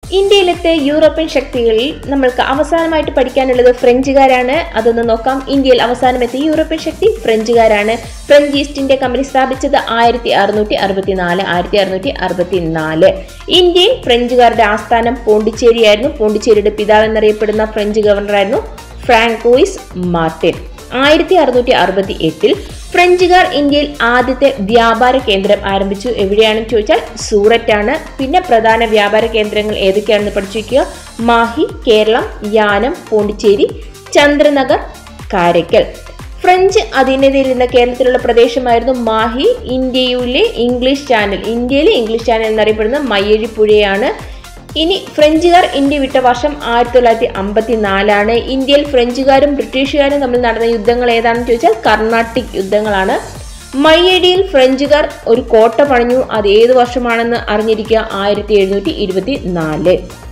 ഇന്ത്യയിലത്തെ European ശക്തികളിൽ നമ്മൾക്ക് അവസാനമായിട്ട് പഠിക്കാനുള്ളത് ഫ്രഞ്ചുകാരാണ്. അതൊന്ന് നോക്കാം. ഇന്ത്യയിൽ അവസാനമെത്തിയ യൂറോപ്യൻ ശക്തി ഫ്രഞ്ചുകാരാണ്. ഫ്രഞ്ച് ഈസ്റ്റ് ഇന്ത്യ കമ്പനി സ്ഥാപിച്ചത് 1664. ഇന്ത്യയിൽ ഫ്രഞ്ചുകാരുടെ ആസ്ഥാനം പോണ്ടിച്ചേരിയായിരുന്നു. പോണ്ടിച്ചേരിയുടെ പിതാവ് എന്നറിയപ്പെടുന്ന ഫ്രഞ്ച് ഗവർണറായിരുന്നു ഫ്രാങ്കോയിസ് മാർട്ടിൻ. 1668 ഫ്രഞ്ചുകാർ ഇന്ത്യയിൽ ആദ്യത്തെ വ്യാപാര കേന്ദ്രം ആരംഭിച്ചു. എവിടെയാണെന്ന് ചോദിച്ചാൽ സൂററ്റ് ആണ്. പിന്നെ പ്രധാന വ്യാപാര കേന്ദ്രങ്ങൾ ഏതൊക്കെയാണെന്ന് പഠിച്ചു വയ്ക്കുക. മാഹി, കേരളം, യാനം, പോണ്ടിച്ചേരി, ചന്ദ്രനഗർ, കാരയ്ക്കൽ. ഫ്രഞ്ച് അധീനതയിലിരുന്ന കേരളത്തിലുള്ള പ്രദേശമായിരുന്നു മാഹി. ഇന്ത്യയിലെ ഇംഗ്ലീഷ് ചാനൽ എന്നറിയപ്പെടുന്ന മയ്യഴി പുഴയാണ്. ഇനി ഫ്രഞ്ചുകാർ ഇന്ത്യ വിട്ട വർഷം 1954. ഇന്ത്യയിൽ ഫ്രഞ്ചുകാരും ബ്രിട്ടീഷുകാരും തമ്മിൽ നടന്ന യുദ്ധങ്ങൾ ഏതാണെന്ന് ചോദിച്ചാൽ കർണാട്ടിക് യുദ്ധങ്ങളാണ്. മയ്യഴിയിൽ ഫ്രഞ്ചുകാർ ഒരു കോട്ട പണിഞ്ഞു. അത് ഏത് വർഷമാണെന്ന് അറിഞ്ഞിരിക്കുക. 1724.